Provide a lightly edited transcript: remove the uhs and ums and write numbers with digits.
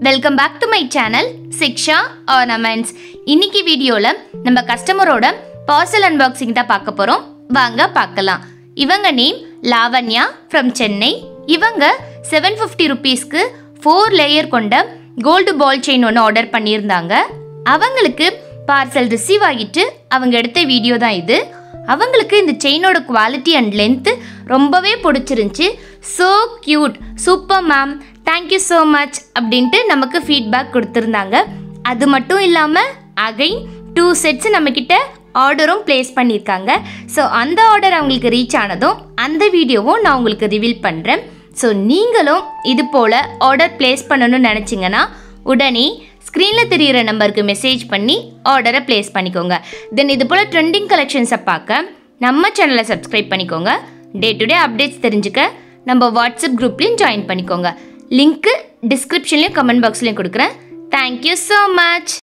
Welcome back to my channel Siksha ornaments. இன்னைக்கு வீடியோவில் நம்ம கஸ்டமரோட பார்சல் அன்பாக்சிங் தான் பார்க்க போகிறோம். வாங்க பார்க்கலாம். இவங்க நேம் லாவண்யா ஃப்ரம் சென்னை. இவங்க 750 ருபீஸ்க்கு 4 லேயர் கொண்ட கோல்டு பால் செயின் ஒன்று ஆர்டர் பண்ணியிருந்தாங்க. அவங்களுக்கு பார்சல் ரிசீவ் ஆகிட்டு அவங்க எடுத்த வீடியோ தான் இது. அவங்களுக்கு இந்த செயினோட குவாலிட்டி அண்ட் லென்த்து ரொம்பவே பிடிச்சிருந்துச்சி. So cute, super ma'am, thank you so much அப்படின்ட்டு நமக்கு ஃபீட்பேக் கொடுத்துருந்தாங்க. அது மட்டும் இல்லாமல் அகைன் 2 செட்ஸ் நம்மக்கிட்ட ஆர்டரும் ப்ளேஸ் பண்ணியிருக்காங்க. ஸோ அந்த ஆர்டர் அவங்களுக்கு ரீச் ஆனதும் அந்த வீடியோவும் நான் உங்களுக்கு ரிவீல் பண்ணுறேன். ஸோ நீங்களும் இது போல் ஆர்டர் ப்ளேஸ் பண்ணணும்னு நினச்சிங்கன்னா உடனே ஸ்க்ரீனில் தெரிகிற நம்பருக்கு மெசேஜ் பண்ணி ஆர்டரை ப்ளேஸ் பண்ணிக்கோங்க. தென் இது போல் ட்ரெண்டிங் கலெக்ஷன்ஸை பார்க்க நம்ம சேனலை சப்ஸ்கிரைப் பண்ணிக்கோங்க. டே டு டே அப்டேட்ஸ் தெரிஞ்சுக்க நம்ம வாட்ஸ்அப் குரூப்லேயும் ஜாயின் பண்ணிக்கோங்க. லிங்க்கு டிஸ்கிரிப்ஷன்லேயும் கமெண்ட் பாக்ஸ்லேயும் கொடுக்குறேன். Thank you so much.